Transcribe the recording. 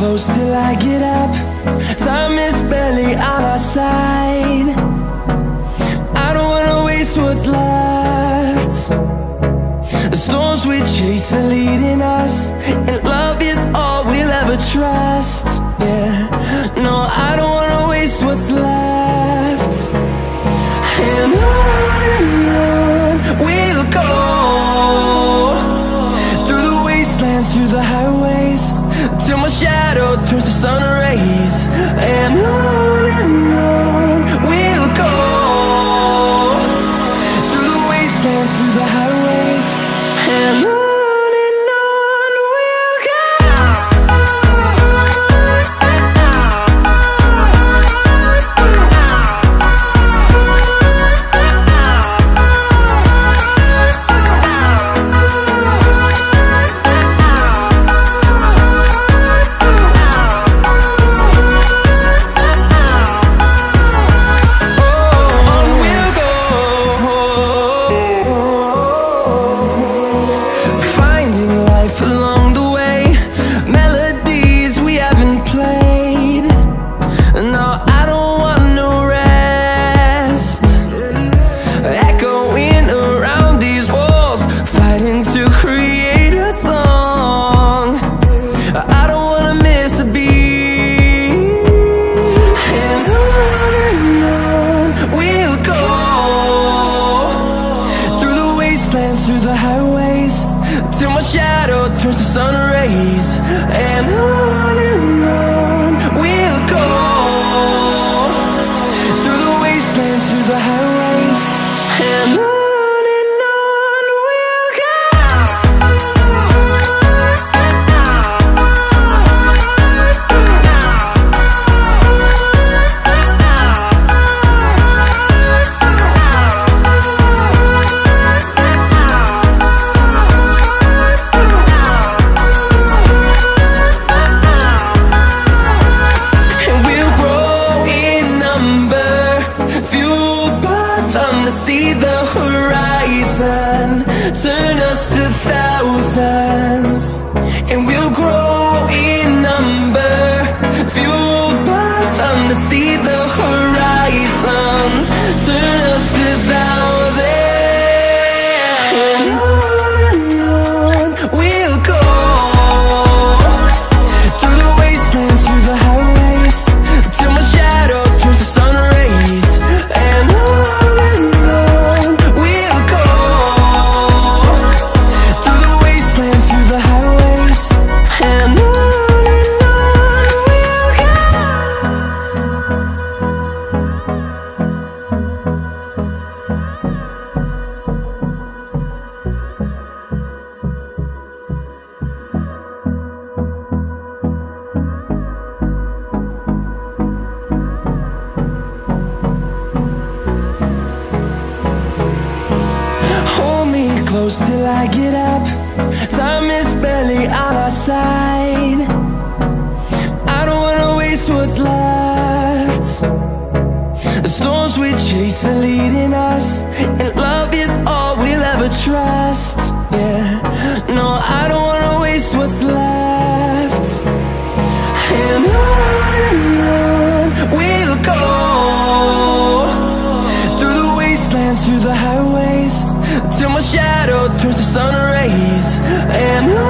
close till I get up. Time is barely on our side. I don't wanna waste what's left. The storms we chase are leading us, and love is all we'll ever trust. Yeah, no, I don't wanna waste what's left. And on we'll go, through the wastelands, through the highways, till my shadow turns to sun rays. And on we'll go, through the wastelands, through the highways, and on we'll go. Through the highways, till my shadow turns to sun rays. And on we'll go, through the wastelands, through the highways, and on we'll go. See the horizon turn us to thousands, and we'll grow in number, fueled by them. To see the horizon turn us to thousands, and on we'll go, through the wastelands, through the highways, till my shadow turns to sun rays. And close till I get up. Time is barely on our side. I don't wanna waste what's left. The storms we chase are leading us, and love is all we'll ever trust. Yeah, no, I don't wanna waste what's left. And on we'll go, through the wastelands, through the highways, till my shadow turns to sun rays. And